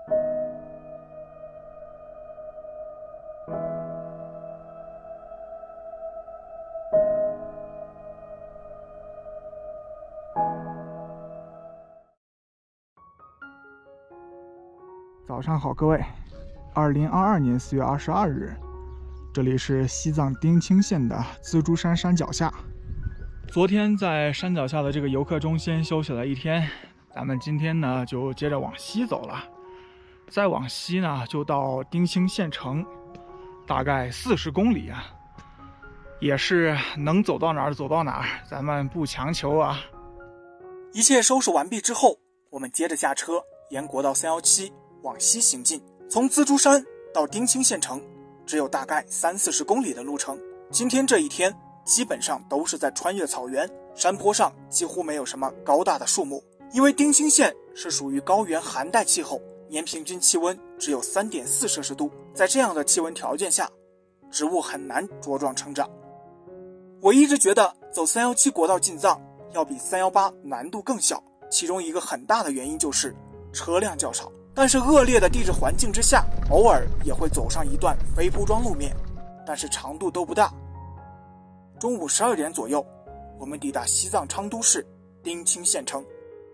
早上好，各位。2022年4月22日，这里是西藏丁青县的资珠山山脚下。昨天在山脚下的这个游客中心休息了一天，咱们今天呢就接着往西走了。再往西呢就到丁青县城，大概40公里啊，也是能走到哪儿走到哪儿，咱们不强求啊。一切收拾完毕之后，我们接着下车，沿国道317往西行进。从资珠山到丁青县城只有大概30-40公里的路程。今天这一天基本上都是在穿越草原，山坡上几乎没有什么高大的树木，因为丁青县是属于高原寒带气候，年平均气温只有3.4摄氏度，在这样的气温条件下，植物很难茁壮成长。我一直觉得走317国道进藏要比318难度更小，其中一个很大的原因就是车辆较少，但是恶劣的地质环境之下，偶尔也会走上一段非铺装路面，但是长度都不大。中午12点左右，我们抵达西藏昌都市丁青县城。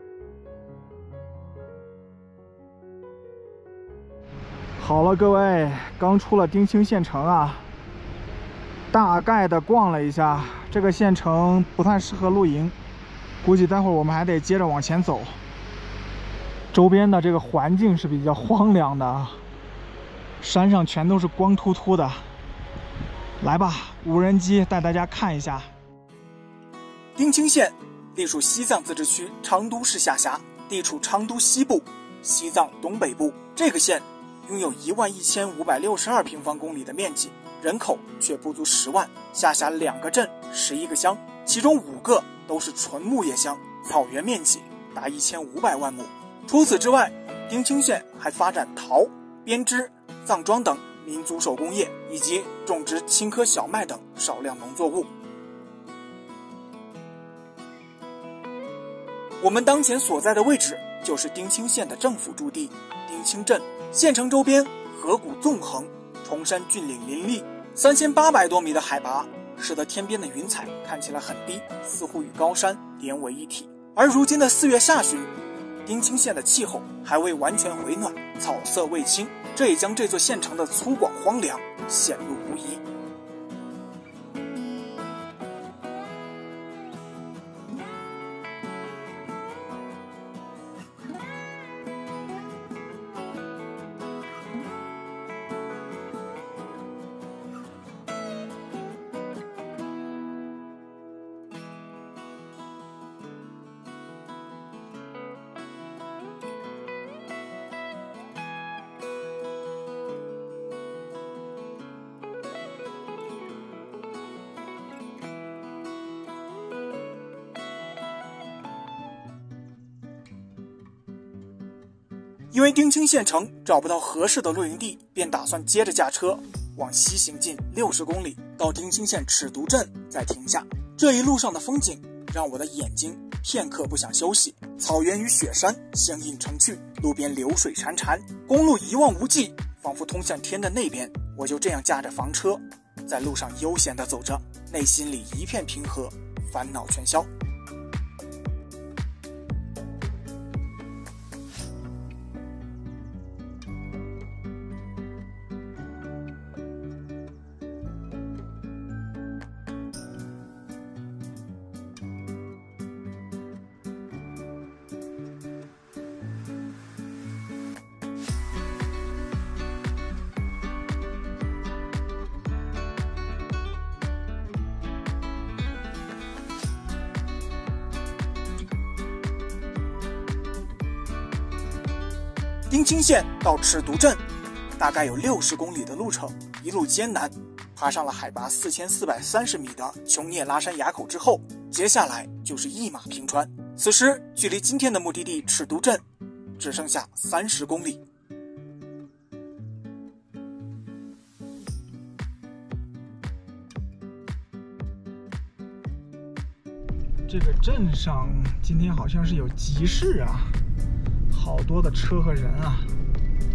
好了，各位，刚出了丁青县城啊，大概的逛了一下，这个县城不太适合露营，估计待会儿我们还得接着往前走。周边的这个环境是比较荒凉的啊，山上全都是光秃秃的。来吧，无人机带大家看一下。丁青县隶属西藏自治区昌都市下辖，地处昌都西部、西藏东北部。这个县拥有11562平方公里的面积，人口却不足10万，下辖2个镇、11个乡，其中5个都是纯牧业乡，草原面积达1500万亩。除此之外，丁青县还发展陶、编织、藏庄等民族手工业，以及种植青稞小麦等少量农作物。我们当前所在的位置就是丁青县的政府驻地丁青镇，县城周边河谷纵横，崇山峻岭林立，3800多米的海拔使得天边的云彩看起来很低，似乎与高山连为一体。而如今的4月下旬，丁青县的气候还未完全回暖，草色未青，这也将这座县城的粗犷荒凉显露无遗。因为丁青县城找不到合适的露营地，便打算接着驾车往西行进60公里，到丁青县尺渎镇再停下。这一路上的风景让我的眼睛片刻不想休息，草原与雪山相映成趣，路边流水潺潺，公路一望无际，仿佛通向天的那边。我就这样驾着房车在路上悠闲地走着，内心里一片平和，烦恼全消。丁青县到尺渎镇大概有60公里的路程，一路艰难，爬上了海拔4430米的琼涅拉山垭口之后，接下来就是一马平川。此时距离今天的目的地尺渎镇只剩下30公里。这个镇上今天好像是有集市啊，好多的车和人啊。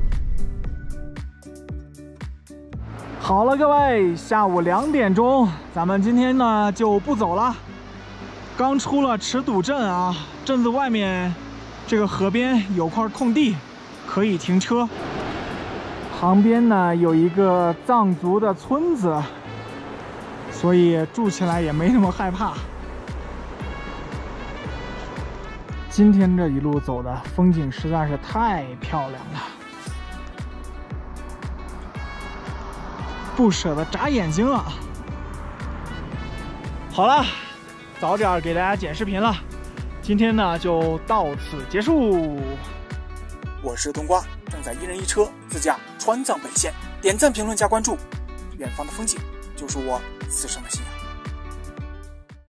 好了，各位，下午2点钟，咱们今天呢就不走了。刚出了池堵镇啊，镇子外面这个河边有块空地，可以停车。旁边呢有一个藏族的村子，所以住起来也没那么害怕。今天这一路走的风景实在是太漂亮了。不舍得眨眼睛了。好了，早点给大家剪视频了，今天呢就到此结束。我是冬瓜，正在1人1车自驾川藏北线，点赞、评论、加关注，远方的风景就是我此生的信仰。